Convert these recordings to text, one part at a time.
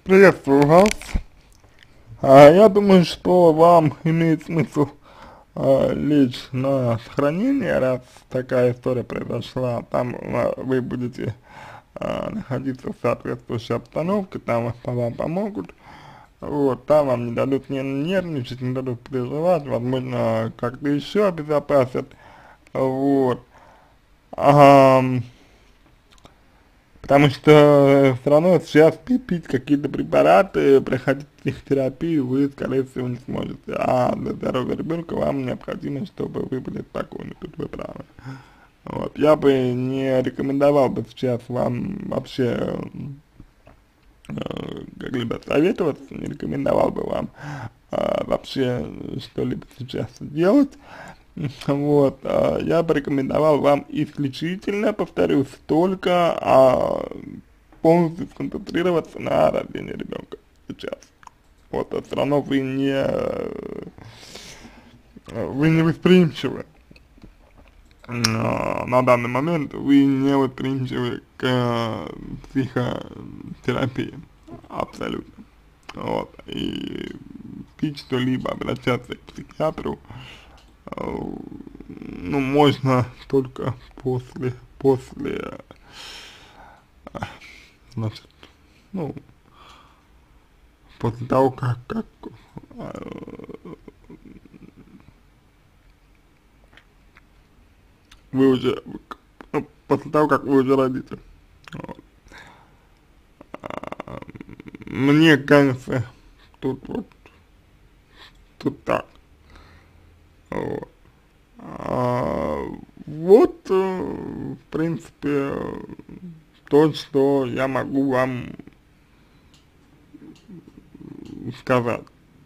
Приветствую вас. Я думаю, что вам имеет смысл лечь на сохранение, раз такая история произошла. Там вы будете находиться в соответствующей обстановке, там вам помогут. Вот, там вам не дадут нервничать, не дадут переживать, возможно, как-то еще обезопасят. Вот. Ам, Потому что все равно сейчас пить какие-то препараты, проходить психотерапию вы, скорее всего, не сможете. А для здоровья ребенка вам необходимо, чтобы вы были спокойны, тут вы правы. Вот. Я бы не рекомендовал бы сейчас вам вообще как-либо советоваться, не рекомендовал бы вам вообще что-либо сейчас делать. Вот, я бы рекомендовал вам исключительно, повторюсь, только полностью сконцентрироваться на рождении ребенка сейчас. Вот, а все равно вы не восприимчивы на данный момент, вы не восприимчивы к психотерапии абсолютно. Вот, и пить что-либо, обращаться к психиатру, ну, можно только после, значит, ну, после того, как вы уже, ну, после того, как вы уже родите. Вот. Мне кажется, тут тут так. Вот. Вот, в принципе, то, что я могу вам сказать,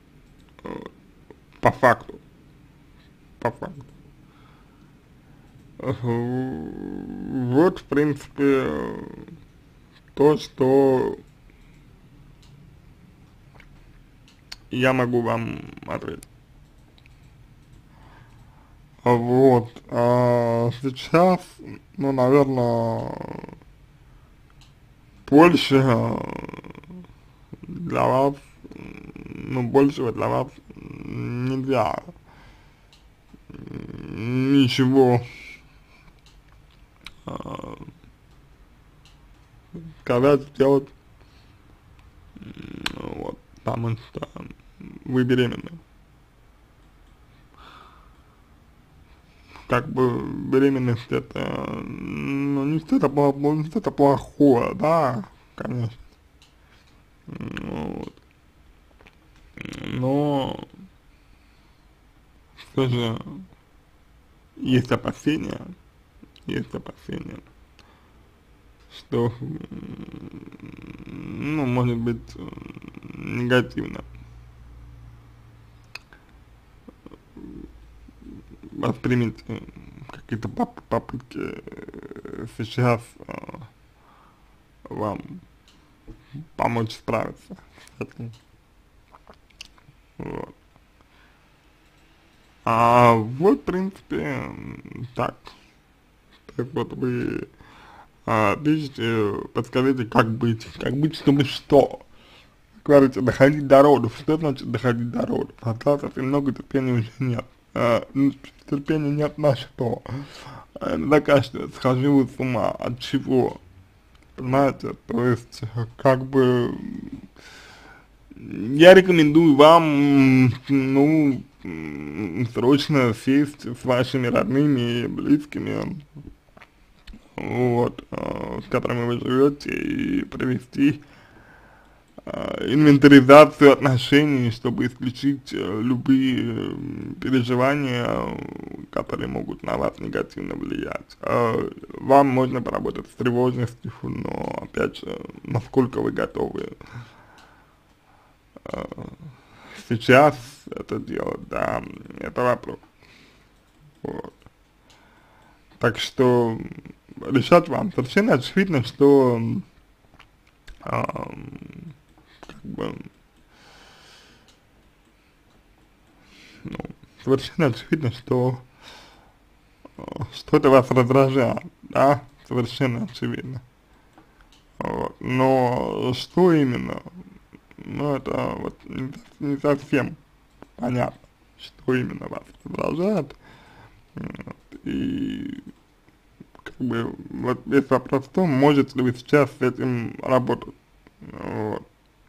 по факту, по факту. Вот, в принципе, то, что я могу вам ответить. Вот, сейчас, ну, наверное, больше для вас, ну, большего для вас нельзя ничего а, сказать, сделать, вот, потому что вы беременны. Как бы беременность это, ну, не что-то плохое, да, конечно. Вот. Но все же есть опасения, что, ну, может быть, негативно воспримете какие-то попытки сейчас вам помочь справиться с этим. Вот. Вот, в принципе, так. Так вот вы видите, подскажите, как быть, чтобы что? Говорите, доходить до родов. Что значит доходить до родов? Осталось очень много, терпения уже нет. Ну, терпения нет на что? Иногда кажется, схожу с ума. От чего? Понимаете? То есть, как бы, я рекомендую вам, ну, срочно сесть с вашими родными и близкими, вот, с которыми вы живете, и провести инвентаризацию отношений, чтобы исключить любые переживания, которые могут на вас негативно влиять. Вам можно поработать с тревожностью, но, опять же, насколько вы готовы сейчас это делать, да, это вопрос. Вот. Так что решать вам. Совершенно очевидно, что как бы, ну, совершенно очевидно, что что-то вас раздражает, да, совершенно очевидно. Вот. Но что именно, но это вот не совсем понятно, что именно вас раздражает. Вот, и как бы вот весь вопрос в том, можете ли вы сейчас с этим работать. Вот,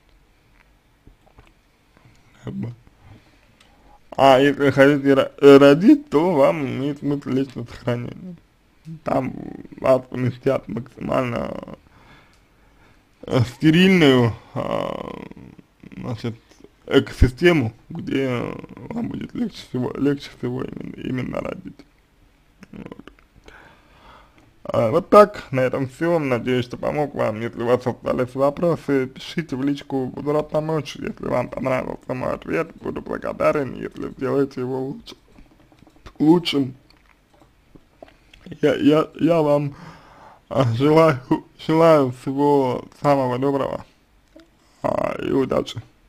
как бы. А если хотите родить, то вам имеет смысл личное сохранение. Там вас поместят максимально стерильную, значит, экосистему, где вам будет легче всего именно родить. Вот. Вот так, на этом все. Надеюсь, что помог вам. Если у вас остались вопросы, пишите в личку, буду рад помочь. Если вам понравился мой ответ, буду благодарен, если сделаете его лучшим. Я вам желаю всего самого доброго и удачи.